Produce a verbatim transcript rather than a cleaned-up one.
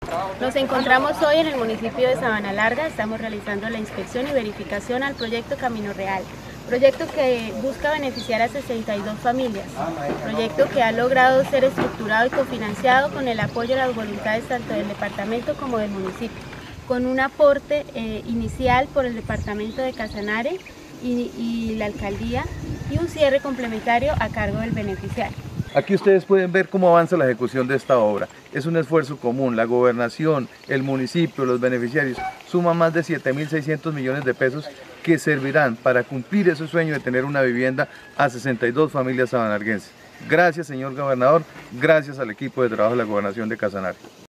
Nos encontramos hoy en el municipio de Sabana Larga. Estamos realizando la inspección y verificación al proyecto Camino Real, proyecto que busca beneficiar a sesenta y dos familias, proyecto que ha logrado ser estructurado y cofinanciado con el apoyo de las voluntades tanto del departamento como del municipio, con un aporte eh, inicial por el departamento de Casanare y, y la alcaldía y un cierre complementario a cargo del beneficiario. Aquí ustedes pueden ver cómo avanza la ejecución de esta obra. Es un esfuerzo común, la gobernación, el municipio, los beneficiarios suman más de siete mil seiscientos millones de pesos que servirán para cumplir ese sueño de tener una vivienda a sesenta y dos familias sabanarguenses. Gracias, señor gobernador, gracias al equipo de trabajo de la gobernación de Casanare.